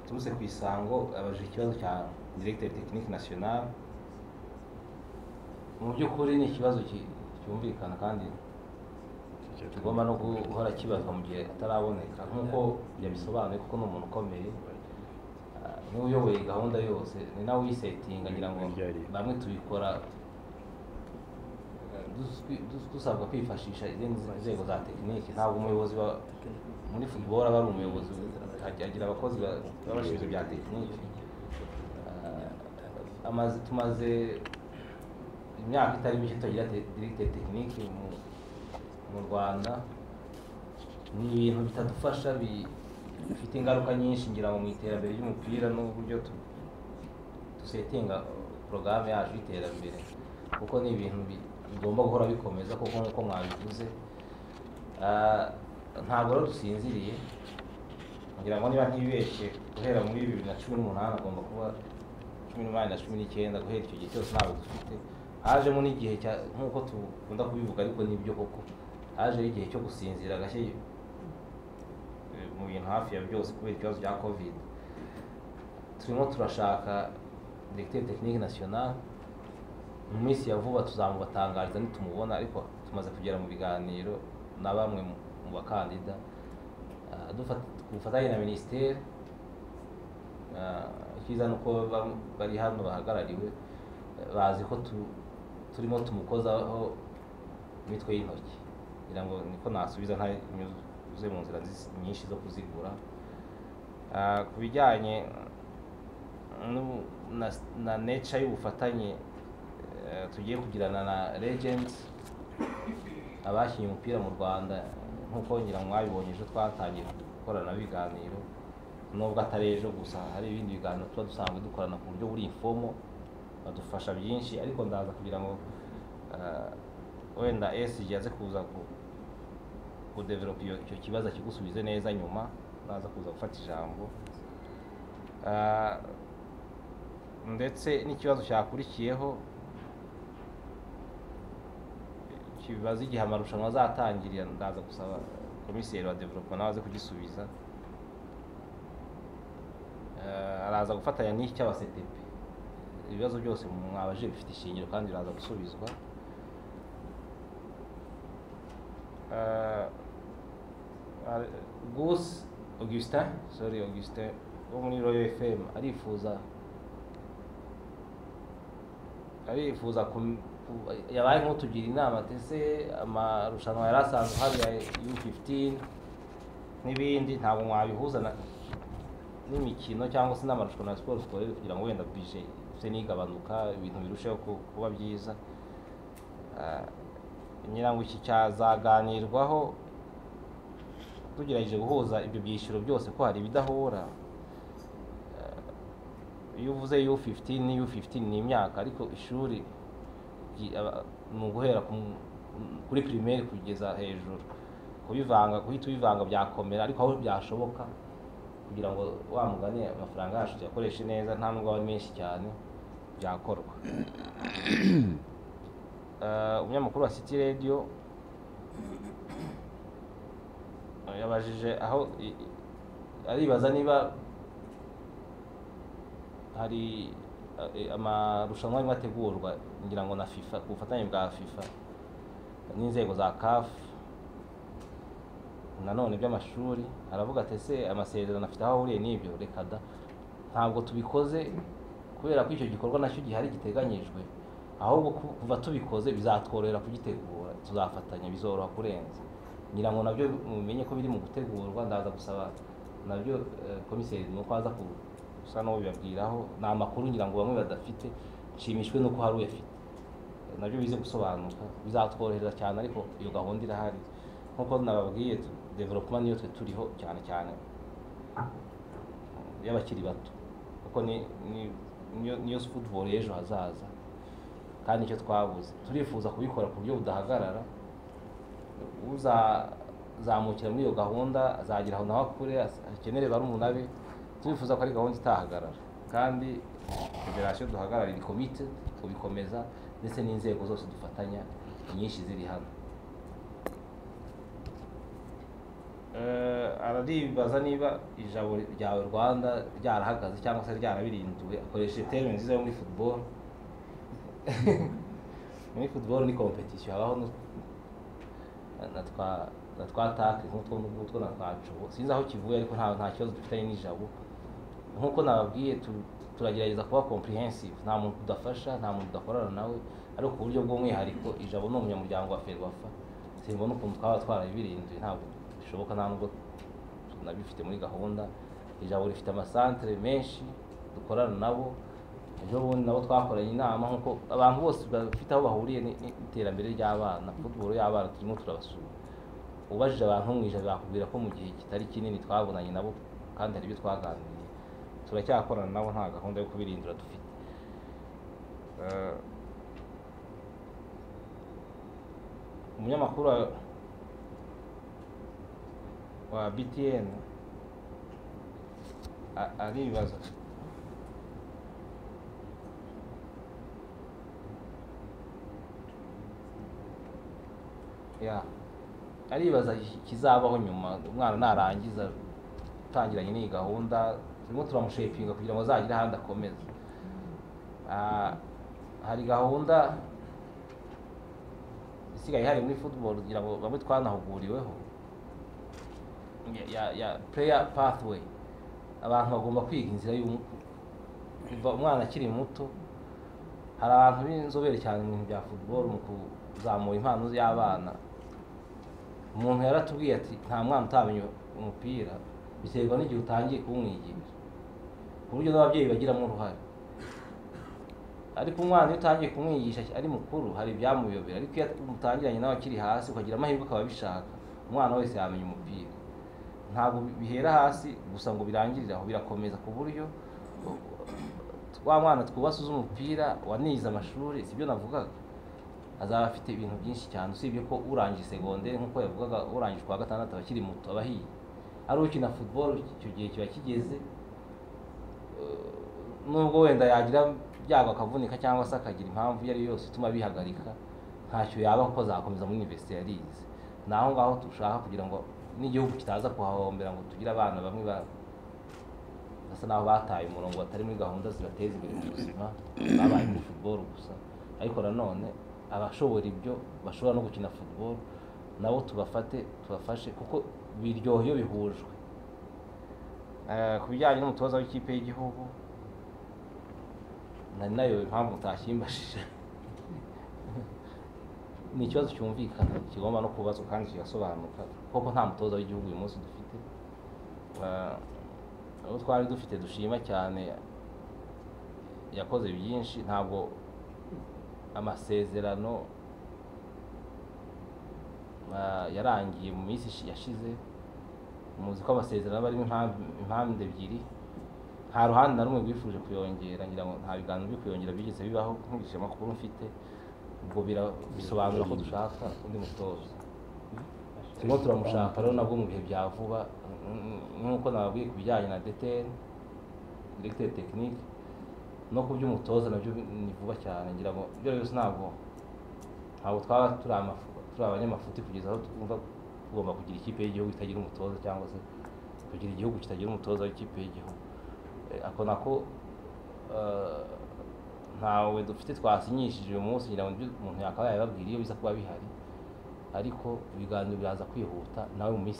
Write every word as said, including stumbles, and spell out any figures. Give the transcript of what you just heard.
yaturutse ku isango abajije ikibazo cya directeur technique national. Mu by'ukuri ni ikibazo cyumvikana kandi tugomba no guhora kibazwa mu gihe ataraboneka nk'uko yabisobanuye, kuko ni umuntu ukomeye, ni uyoboye gahunda yose, ni nawe uyisetinga. Ngira ngo bamwe tubikora dusabwa kwifashisha izindi nzego za tekiniki. Ntabwo umuyobozi muri football aba ari umuyobozi, agira abakozi babashinzwe bya tekiniki. Amaze tumaze imyaka itari mike tugira directeur tekiniki mu Rwanda. Ni ibintu bitadufasha, bifite ingaruka nyinshi ngira ngo mu iterambere ry'umupira n'uburyo dusetinga porogaramu yacu y'iterambere, kuko ni ibintu bigomba guhora bikomeza kuko nk'uko mwabivuze. Ntabwo rero dusinziriye, ngira ngo niba ntibeshye guhera muri bibiri na cumi n'umunani agomba kuba cumi n'umunani na cumi n'icyenda, guhera icyo gihe cyose ntabwo dufite. Hajemo n'igihe nk'uko tukunda kubivuga, ariko nibyo koko hajeho igihe cyo gusinzira gashye mu bintu hafi ya byose kubera ikibazo cya covid. Turimo turashaka directeur technique national, mu minsi ya vuba tuzamubatangariza nitumubona, ariko tumaze kugera mu biganiro na bamwe mu bakandida dufatanye na ministeri. Icyiza nuko bari hano bahagarariwe, bazi ko turimo tumukozaho imitwe y'intoki, kugira ngo niko nasubiza nta nyuze mu nzira nyinshi zo kuzigura. Ku bijyanye na nature y'ubufatanye tugiye kugirana na Legends, abakinnye umupira mu Rwanda, nk'uko ngira ngo mwabibonye ejo twatangiye gukorana ibiganiro, nubwo atari ejo gusa, hari ibindi biganiro tuba dusanzwe dukorana ku buryo buri informo, badufasha byinshi. Ariko ndaza kugira ngo wenda S yaze kuza ku develop icyo kibazo kigusubize neza nyuma, naza kuza gufata ijambo. Ndetse n'ikibazo cyakurikiyeho kibaza igihe amarushanwa azatangirira, ndaza gusaba komiseri wa development nawe aze kugisubiza. Araza gufatanya n'iki cy'aba C T P. Ibibazo byose mwabaje bifite ishingiro kandi biraza gusubizwa. Gus Augustin, sorry Augustin wo muri Royal F M arifuza arifuza yabaye nk'utugira inama, tese amarushanwa yari asanzwe hari ya U fifteen n'ibindi ntabwo mwabihuza n'imikino cyangwa se n'amarushanwa ya sport scolaire, kugira ngo wenda bije se nigabanuka ibintu birusheho kuba byiza. Ngira ngo iki cyazaganirwaho tugerageje guhuza ibyo byiciro byose, ko hari ibidahura. Iyo uvuze U fifteen ni U fifteen ni imyaka, ariko ishuri mu guhera kuri primaire kugeza hejuru, kubivanga guhita ubivanga byakomera, ariko aho byashoboka kugira ngo wa mugani amafaranga yacu yakoreshe neza nta nubwo ari menshi cyane byakorwa. Umunyamakuru wa City Radio yabajije aho aribaza niba hari amarushanwa arimo ategurwa, ngira ngo na FIFA, ku bufatanye bwa FIFA n'inzego za C A F nanone by'amashuri. Aravuga ati ese amasezerano afite aho ahuriye n'ibyo? Reka da, ntabwo tubikoze kubera ko icyo gikorwa nacyo gihari giteganyijwe, ahubwo kuva tubikoze bizatworera kugitegura, tuzafatanya, bizoroha kurenza. Ngira ngo nabyo mumenye ko biri mu gutegurwa. Ndaza gusaba nabyo komiseri nuko aza gusa no bibabwiraho, ni amakuru ngira ngo bamwe badafite, nshimishwe nuko hari uyafite, nabyo bize gusobanuka, bizatworohereza cyane. Ariko iyo gahunda irahari, nkuko nababwiye, development niyo twe turiho cyane cyane y'abakiri bato, kuko ni niyo football y'ejo hazaza, kandi icyo twabuze turifuza kubikora ku buryo budahagarara. Uzamukira muri iyo gahunda azagira aho naho akure, akenere barumuna be. Turifuza ko ari gahunda itahagarara, kandi federation duhagarara iri committed kubikomeza, ndetse n'inzego zose dufatanya nyinshi ziri hano. Eh, araribaza niba ijabo ryawe Rwanda ryarahagaze cyangwa se ryarabirinduwe, akoresha terme nziza yo muri football. Muri football ni competition, habaho nu- na twa na twa attaque nk'utwo n'utwo na twacu, sinzi aho kivuye ariko nta nta kibazo dufitanye n'ijabo. Nkuko nababwiye tu- turagerageza kuba comprehensive, nta muntu udafasha, nta muntu udakorana nawe, ariko ku buryo bw'umwihariko ijabo ni umunyamuryango wa Ferwafa. Simbona ukuntu twaba twarabirinduye, ntabwo bishoboka, nta nubwo tunabifite muri gahunda. Ijabo rifite amasantere menshi dukorana nabo, ejo bundi nabo twakoranye inama nk'uko abantu bose bafite aho bahuriye ni- ni- n'iterambere ry'abana, football y'abana turimo turabasura. Ubajije abantu mu ijabo bakubwira ko mu gihe kitari kinini twabonanye nabo kandi hari ibyo twaganiriye. Turacyakorana nabo, nta gahunda yo kubirindura dufite. Eh, umunyamakuru wa- wa B T N a- aribaza ya aribaza ikizabaho nyuma umwana narangiza utangiranye n'iyi gahunda. Turimo turamushepinga kugira ngo azagire ahandi akomeza. Ah, hari gahunda isigaye hari muri football kugira ngo bamwe twanahuguriweho ya- ya ya player pathway. Abantu bagomba kwiga inzira y'umu- kuva umwana akiri muto. Hari abantu b'inzobere cyane mu bintu bya football mu kuzamura impano z'abana. Umuntu yaratubwiye ati nta mwana utamenya umupira, biterwa n'igihe utangiye kuwumwigisha, ku buryo n'ababyeyi bagiramo uruhare. Ariko umwana iyo utangiye kumwigisha ari mukuru hari ibyamuyobera, ariko iyo umutangiranye nawe akiri hasi ukagira amahirwe ukaba bishaka, umwana wese yamenya umupira. Ntabwo bihera hasi gusa ngo birangirire aho, birakomeza ku buryo wa mwana twubasuza umupira wanize amashuri, sibyo navugaga, azaba afite ibintu byinshi cyane, usibye ko urangije segonderi nk'uko yavugaga, urangije kwa gatandatu abakiri muto abahiye. Ari ukina football icyo gihe kiba kigeze, eh, nubwo wenda yagira byago akavunika cyangwa se akagira impamvu iyo ari yo yose ituma bihagarika, ntacyo yaba kuko azakomeza muri university yarize. Naho ngaho dushaka kugira ngo n'igihugu kitaza kuhahombera ngo tugire abana bamwe ba basa naho bataye umurongo, batari muri gahunda zibateza imbere mu buzima, babaye muri football gusa. Ariko nanone abashobora ibyo bashobora no gukina football nabo tubafate tubafashe, kuko biryoha iyo bihujwe. Eh, ku bijyanye n'umutoza w'ikipe y'igihugu, nari nayo impamvu utashimbashije. Ni ikibazo cyumvikana kigomba no kubazwa kandi kigasobanuka, kuko nta mutoza w'igihugu uyu munsi dufite. Eh, abo twari dufite dushima cyane yakoze byinshi, ntabwo amasezerano ah, yarangiye mu minsi ishi- yashize. Muzi ko amasezerano aba arimo impamvu impande ebyiri, nta ruhande na rumwe rwifuje kuyongera, ngira ngo nta biganiro byo kuyongera bigeze bibaho nkurikije amakuru mfite. Ubwo bira- bisobanura ko dushaka undi mutoza. Turimo turamushaka rero nabwo mu bihe bya vuba, n- nk'uko nababwiye ku bijyanye na D T N, directeur technique, no ku by'umutoza nabyo ni vuba cyane. Ngira ngo ibyo byose ntabwo ntabwo twaba turi amafu- turi abanyamafuti kugeza aho twumva tugomba kugira ikipe y'igihugu itagira umutoza, cyangwa se kugira igihugu kitagira umutoza w'ikipe y'igihugu. Eh, ako nako eh, ntawe dufite twasinyishije uyu munsi, ngira ngo ibyo umuntu yakaba yababwira iyo biza kuba bihari, ariko ibiganiro biraza kwihuta nawe mu minsi